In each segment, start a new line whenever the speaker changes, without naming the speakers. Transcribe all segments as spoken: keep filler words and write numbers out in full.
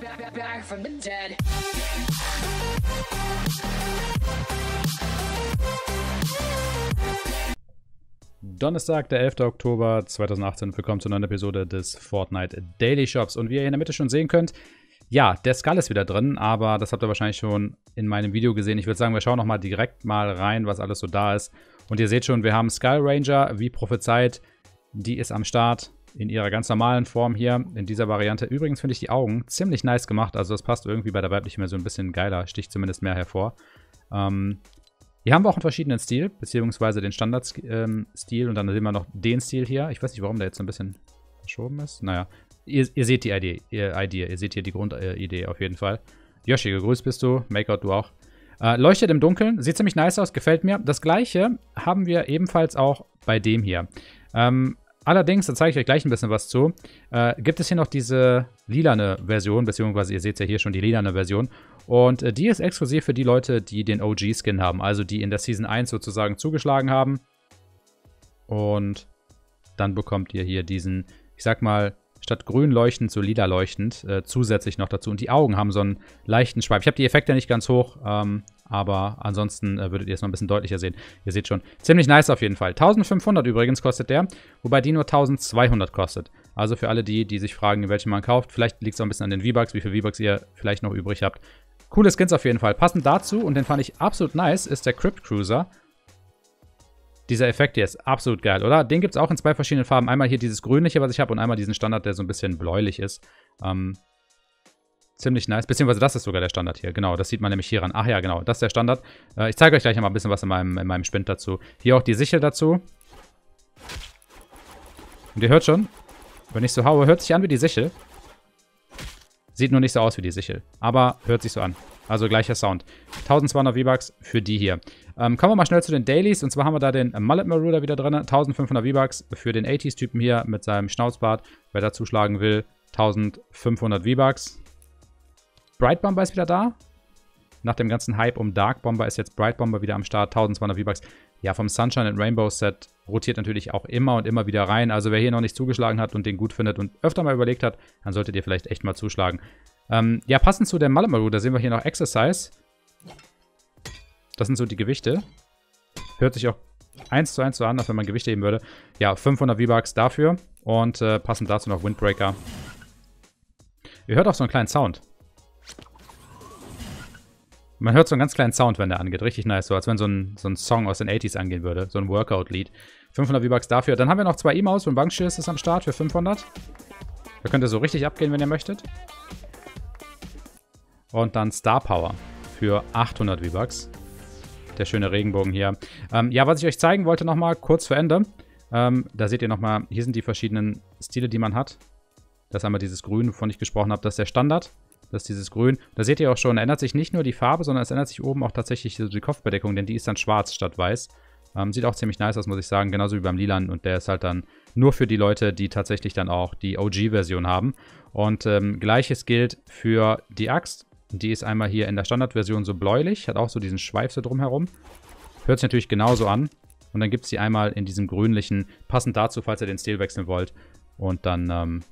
back from the dead.
Donnerstag, der elfter Oktober zweitausendachtzehn. Willkommen zur neuen Episode des Fortnite Daily Shops. Und wie ihr hier in der Mitte schon sehen könnt, ja, der Skull ist wieder drin, aber das habt ihr wahrscheinlich schon in meinem Video gesehen. Ich würde sagen, wir schauen noch mal direkt mal rein, was alles so da ist. Und ihr seht schon, wir haben Skull Ranger, wie prophezeit. Die ist am Start in ihrer ganz normalen Form hier, in dieser Variante. Übrigens finde ich die Augen ziemlich nice gemacht. Also das passt irgendwie bei der weiblichen Version ein bisschen geiler, sticht zumindest mehr hervor. Ähm, hier haben wir auch einen verschiedenen Stil, beziehungsweise den Standard-Stil. Ähm, und dann sehen wir noch den Stil hier. Ich weiß nicht, warum der jetzt so ein bisschen verschoben ist. Naja, ihr, ihr seht die Idee, ihr, Idee, ihr seht hier die Grundidee auf jeden Fall. Yoshi, gegrüßt bist du. Makeout, du auch. Äh, leuchtet im Dunkeln, sieht ziemlich nice aus, gefällt mir. Das gleiche haben wir ebenfalls auch bei dem hier. Ähm, allerdings, da zeige ich euch gleich ein bisschen was zu, äh, gibt es hier noch diese lilane Version, beziehungsweise ihr seht ja hier schon die lilane Version. Und äh, die ist exklusiv für die Leute, die den O G-Skin haben, also die in der Season eins sozusagen zugeschlagen haben. Und dann bekommt ihr hier diesen, ich sag mal, statt grün leuchtend so lila leuchtend äh, zusätzlich noch dazu. Und die Augen haben so einen leichten Schweif. Ich habe die Effekte nicht ganz hoch, ähm, aber ansonsten äh, würdet ihr es noch ein bisschen deutlicher sehen. Ihr seht schon, ziemlich nice auf jeden Fall. eintausendfünfhundert übrigens kostet der, wobei die nur eintausendzweihundert kostet. Also für alle die, die sich fragen, welchen man kauft, vielleicht liegt es auch ein bisschen an den V-Bucks, wie viel V-Bucks ihr vielleicht noch übrig habt. Coole Skins auf jeden Fall. Passend dazu, und den fand ich absolut nice, ist der Crypt Cruiser. Dieser Effekt hier ist absolut geil, oder? Den gibt es auch in zwei verschiedenen Farben. Einmal hier dieses grünliche, was ich habe, und einmal diesen Standard, der so ein bisschen bläulich ist. Ähm, ziemlich nice. Beziehungsweise das ist sogar der Standard hier. Genau, das sieht man nämlich hier ran. Ach ja, genau, das ist der Standard. Äh, ich zeige euch gleich noch mal ein bisschen was in meinem, in meinem Spind dazu. Hier auch die Sichel dazu. Und ihr hört schon, wenn ich so haue, hört sich an wie die Sichel. Sieht nur nicht so aus wie die Sichel, aber hört sich so an. Also gleicher Sound. eintausendzweihundert V-Bucks für die hier. Ähm, kommen wir mal schnell zu den Dailies. Und zwar haben wir da den Mullet Marauder wieder drin. eintausendfünfhundert V-Bucks für den achtziger-Typen hier mit seinem Schnauzbart. Wer da zuschlagen will, eintausendfünfhundert V-Bucks. Bright Bomber ist wieder da. Nach dem ganzen Hype um Dark Bomber ist jetzt Bright Bomber wieder am Start. eintausendzweihundert V-Bucks. Ja, vom Sunshine and Rainbow Set rotiert natürlich auch immer und immer wieder rein. Also wer hier noch nicht zugeschlagen hat und den gut findet und öfter mal überlegt hat, dann solltet ihr vielleicht echt mal zuschlagen. Ähm, ja, passend zu der Mullet Marauder sehen wir hier noch Exercise. Das sind so die Gewichte. Hört sich auch eins zu eins so an, als wenn man Gewichte heben würde. Ja, fünfhundert V-Bucks dafür. Und äh, passend dazu noch Windbreaker. Ihr hört auch so einen kleinen Sound. Man hört so einen ganz kleinen Sound, wenn der angeht. Richtig nice, so als wenn so ein, so ein Song aus den achtziger angehen würde. So ein Workout-Lied. fünfhundert V-Bucks dafür. Dann haben wir noch zwei Emotes und Bankschiss ist am Start für fünfhundert. Da könnt ihr so richtig abgehen, wenn ihr möchtet. Und dann Star Power für achthundert V-Bucks. Der schöne Regenbogen hier. Ähm, ja, was ich euch zeigen wollte nochmal, kurz vor Ende. Ähm, da seht ihr nochmal, hier sind die verschiedenen Stile, die man hat. Das ist einmal dieses Grün, wovon ich gesprochen habe. Das ist der Standard. Das ist dieses Grün. Da seht ihr auch schon, ändert sich nicht nur die Farbe, sondern es ändert sich oben auch tatsächlich die Kopfbedeckung, denn die ist dann schwarz statt weiß. Ähm, sieht auch ziemlich nice aus, muss ich sagen. Genauso wie beim Lilan. Und der ist halt dann nur für die Leute, die tatsächlich dann auch die O G-Version haben. Und ähm, gleiches gilt für die Axt. Die ist einmal hier in der Standardversion so bläulich, hat auch so diesen Schweif so drumherum. Hört sich natürlich genauso an. Und dann gibt es die einmal in diesem grünlichen, passend dazu, falls ihr den Stil wechseln wollt. Und dann ähm,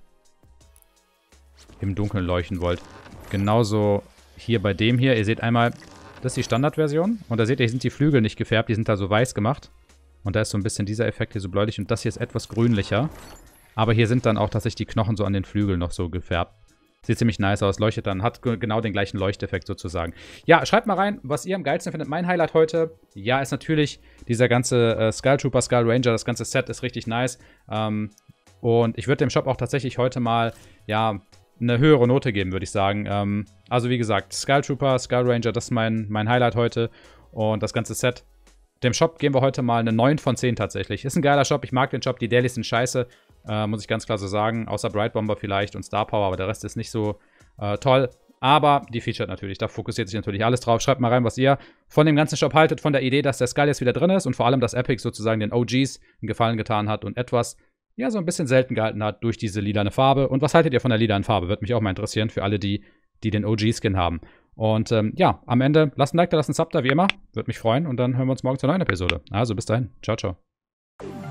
im Dunkeln leuchten wollt. Genauso hier bei dem hier. Ihr seht einmal, das ist die Standardversion. Und da seht ihr, hier sind die Flügel nicht gefärbt, die sind da so weiß gemacht. Und da ist so ein bisschen dieser Effekt hier so bläulich. Und das hier ist etwas grünlicher. Aber hier sind dann auch tatsächlich die Knochen so an den Flügeln noch so gefärbt. Sieht ziemlich nice aus, leuchtet dann, hat genau den gleichen Leuchteffekt sozusagen. Ja, schreibt mal rein, was ihr am geilsten findet. Mein Highlight heute, ja, ist natürlich dieser ganze äh, Skull Trooper, Skull Ranger, das ganze Set ist richtig nice. Ähm, und ich würde dem Shop auch tatsächlich heute mal, ja, eine höhere Note geben, würde ich sagen. Ähm, also wie gesagt, Skull Trooper, Skull Ranger, das ist mein, mein Highlight heute. Und das ganze Set. Dem Shop geben wir heute mal eine neun von zehn tatsächlich. Ist ein geiler Shop, ich mag den Shop, die Dailies sind scheiße. Äh, muss ich ganz klar so sagen, außer Bright Bomber vielleicht und Star Power, aber der Rest ist nicht so äh, toll. Aber die Featured natürlich, da fokussiert sich natürlich alles drauf. Schreibt mal rein, was ihr von dem ganzen Shop haltet, von der Idee, dass der Skull jetzt wieder drin ist und vor allem, dass Epic sozusagen den O Gs einen Gefallen getan hat und etwas, ja, so ein bisschen selten gehalten hat durch diese lilane Farbe. Und was haltet ihr von der lilanen Farbe? Würde mich auch mal interessieren für alle, die, die den O G-Skin haben. Und ähm, ja, am Ende lasst ein Like da, lasst ein Sub da, wie immer. Würde mich freuen und dann hören wir uns morgen zur neuen Episode. Also bis dahin, ciao, ciao.